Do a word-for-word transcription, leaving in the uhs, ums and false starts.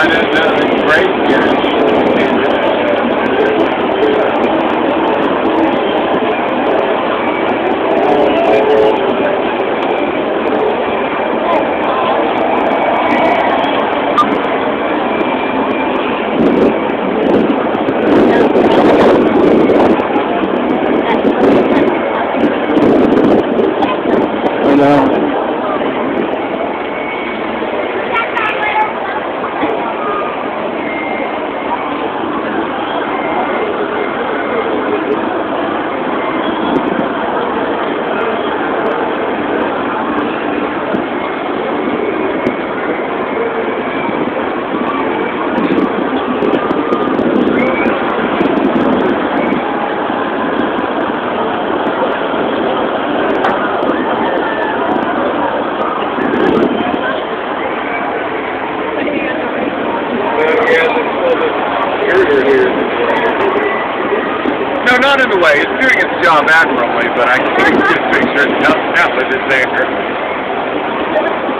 that is uh, great here. No, not in a way. It's doing its job admirably, but I can't just make sure nothing else is there.